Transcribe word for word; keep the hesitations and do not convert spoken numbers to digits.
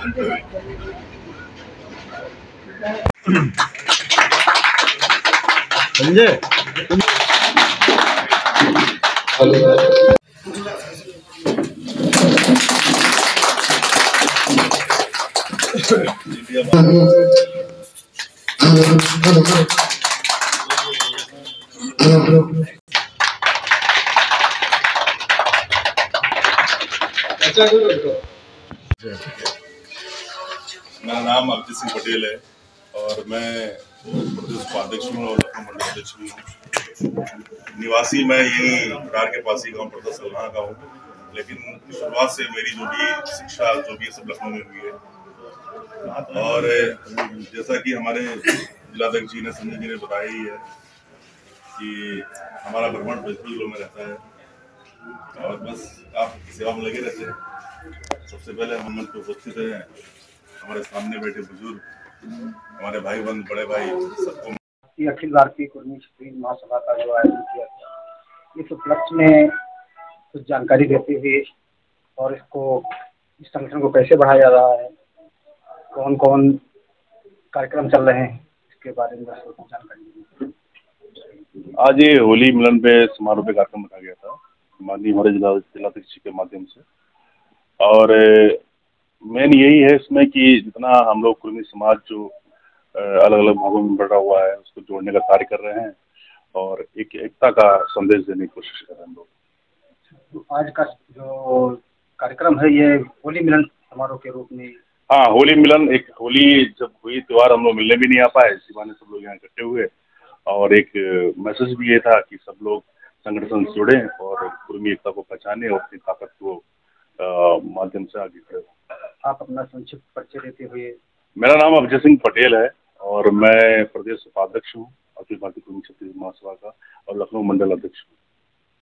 संजय मेरा नाम अभिजीत सिंह पटेल है और मैं प्रदेश उपाध्यक्ष हूँ और लखनऊ मंडल अध्यक्ष भी हूँ। निवासी मैं यही बिहार के पास ही गाँव प्रदेश सलना का हूँ, लेकिन शुरुआत से मेरी जो भी शिक्षा जो भी सब लखनऊ में हुई है। और जैसा कि हमारे जिलाध्यक्ष जी ने संजय जी ने बताया ही है कि हमारा भ्रमण बजपुर जिलों में रहता है और बस आपकी सेवा में लगे रहते हैं। सबसे पहले हम मंच पे उपस्थित हैं, हमारे सामने बैठे बुजुर्ग, हमारे भाई बंधु, बड़े भाई, सबको अखिल भारतीय कुर्मी क्षत्रिय महासभा का जो आयोजन किया गया, इस उपलक्ष्य में कुछ जानकारी देते हुए और इसको इस संगठन को कैसे बढ़ाया जा रहा है, कौन कौन कार्यक्रम चल रहे हैं, इसके बारे में जानकारी। आज ये होली मिलन पे समारोह पे कार्यक्रम रखा गया था माननीय हमारे जिला जिलाध्यक्ष के माध्यम से। और मेन यही है इसमें कि जितना हम लोग कुर्मी समाज जो अलग अलग भागों में बढ़ा हुआ है उसको जोड़ने का कार्य कर रहे हैं और एक एकता का संदेश देने की कोशिश कर रहे हैं हम लोग। तो आज का जो कार्यक्रम है ये होली मिलन समारोह के रूप में। हाँ, होली मिलन, एक होली जब हुई त्योहार हम लोग मिलने भी नहीं आ पाए, इसी बहाने सब लोग यहाँ इकट्ठे हुए और एक मैसेज भी ये था कि सब लोग संगठन से जुड़े और कुर्मी एकता को पहचाने और अपनी ताकत को माध्यम से आगे बढ़े। आप अपना संक्षिप्त परिचय देते हुए। मेरा नाम अभिजीत सिंह पटेल है और मैं प्रदेश उपाध्यक्ष हूँ अखिल भारतीय कुर्मी क्षत्रिय महासभा का और लखनऊ मंडल अध्यक्ष हूँ।